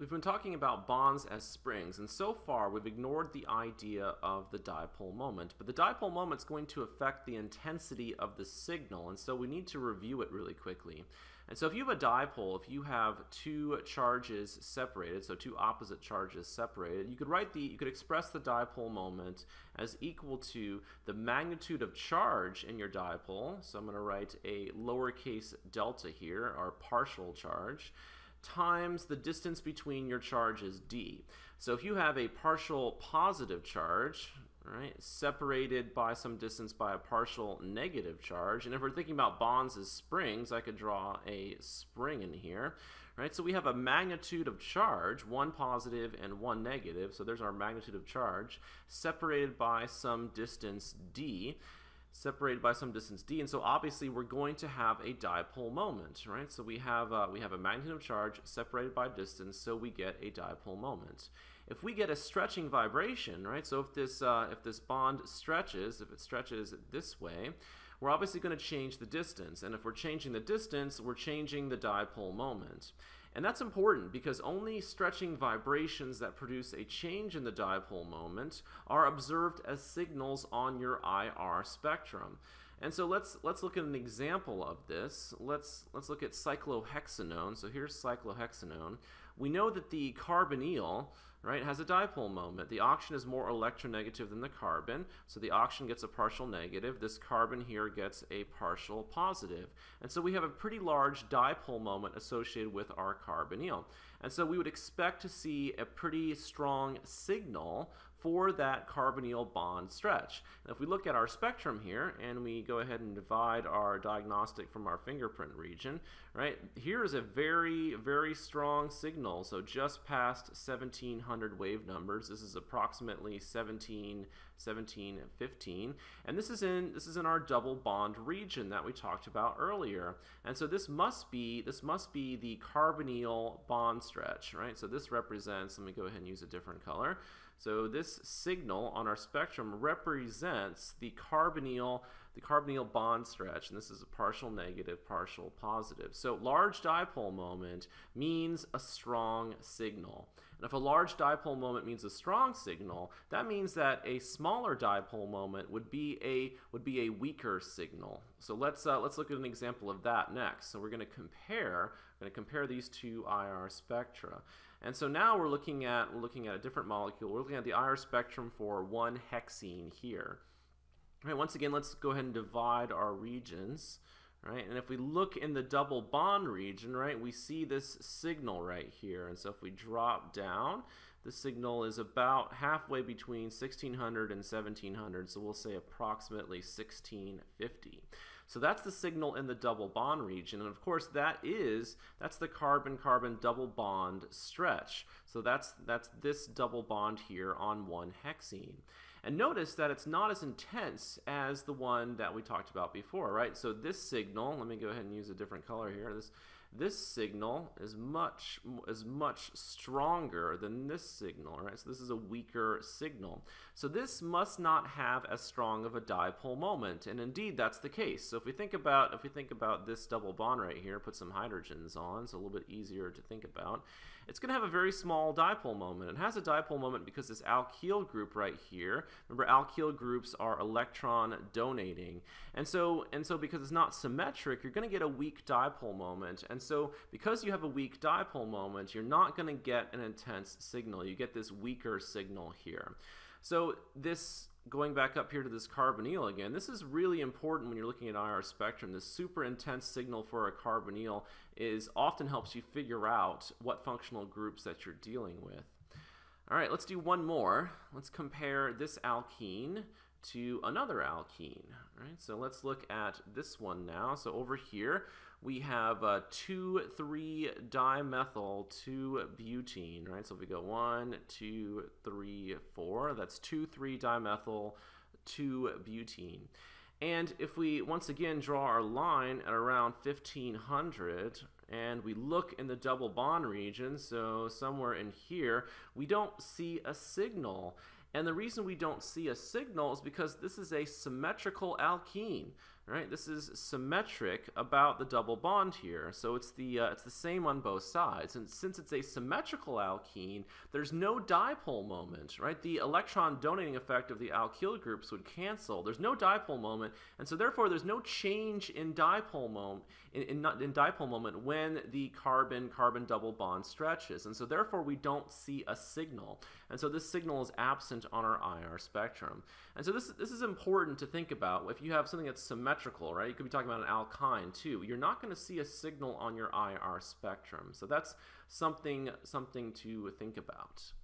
We've been talking about bonds as springs, and so far we've ignored the idea of the dipole moment. But the dipole moment is going to affect the intensity of the signal, and so we need to review it really quickly. And so if you have a dipole, if you have two charges separated, so two opposite charges separated, you could express the dipole moment as equal to the magnitude of charge in your dipole. So I'm going to write a lowercase delta here, our partial charge, times the distance between your charges d. So if you have a partial positive charge, right, separated by some distance by a partial negative charge, and if we're thinking about bonds as springs, I could draw a spring in here, right? So we have a magnitude of charge, one positive and one negative, so there's our magnitude of charge, separated by some distance d. And so obviously we're going to have a dipole moment, right? So we have a magnitude of charge separated by distance, so we get a dipole moment. If we get a stretching vibration, right? So if this bond stretches, if it stretches this way, we're obviously going to change the distance, and if we're changing the distance, we're changing the dipole moment. And that's important because only stretching vibrations that produce a change in the dipole moment are observed as signals on your IR spectrum. And so let's look at an example of this. Let's look at cyclohexanone. So here's cyclohexanone. We know that the carbonyl, right, has a dipole moment. The oxygen is more electronegative than the carbon, so the oxygen gets a partial negative. This carbon here gets a partial positive. And so we have a pretty large dipole moment associated with our carbonyl. And so we would expect to see a pretty strong signal for that carbonyl bond stretch. And if we look at our spectrum here and we go ahead and divide our diagnostic from our fingerprint region, right, here is a very, very strong signal. So just past 1700 wave numbers, this is approximately 17, 15, and this is in our double bond region that we talked about earlier. And so this must be the carbonyl bond stretch, right? So this represents, let me go ahead and use a different color. So this signal on our spectrum represents the carbonyl bond stretch, and this is a partial negative, partial positive. So large dipole moment means a strong signal. And if a large dipole moment means a strong signal, that means that a smaller dipole moment would be a weaker signal. So let's look at an example of that next. So we're going to compare these two IR spectra. And so now we're looking at a different molecule. We're looking at the IR spectrum for one hexene here. All right, once again, let's go ahead and divide our regions. Right, and if we look in the double bond region, right, we see this signal right here. And so if we drop down, the signal is about halfway between 1600 and 1700, so we'll say approximately 1650. So that's the signal in the double bond region, and of course that's the carbon-carbon double bond stretch. So that's this double bond here on one hexene. And notice that it's not as intense as the one that we talked about before, right? So this signal, let me go ahead and use a different color here. This signal is much stronger than this signal, right? So this is a weaker signal. So this must not have as strong of a dipole moment, and indeed that's the case. So if we think about this double bond right here, put some hydrogens on, so a little bit easier to think about. It's going to have a very small dipole moment. It has a dipole moment because this alkyl group right here, remember alkyl groups are electron donating, and so because it's not symmetric, you're going to get a weak dipole moment. And so because you have a weak dipole moment, you're not going to get an intense signal. You get this weaker signal here. So this, going back up here to this carbonyl again, this is really important when you're looking at IR spectrum. This super intense signal for a carbonyl often helps you figure out what functional groups that you're dealing with. All right, let's do one more. Let's compare this alkene to another alkene. Right? So let's look at this one now. So over here we have 2,3-dimethyl 2-butene, right? So if we go 1, 2, 3, 4, that's 2,3-dimethyl 2-butene. And if we once again draw our line at around 1500 and we look in the double bond region, so somewhere in here, we don't see a signal. And the reason we don't see a signal is because this is a symmetrical alkene, All right, this is symmetric about the double bond here, so it's the same on both sides. And since it's a symmetrical alkene, there's no dipole moment, right? The electron donating effect of the alkyl groups would cancel. There's no dipole moment, and so therefore there's no change in dipole moment in dipole moment when the carbon-carbon double bond stretches, and so therefore we don't see a signal. And so this signal is absent on our IR spectrum. And so this is important to think about. If you have something that's symmetrical, right? You could be talking about an alkyne too. You're not going to see a signal on your IR spectrum. So that's something to think about.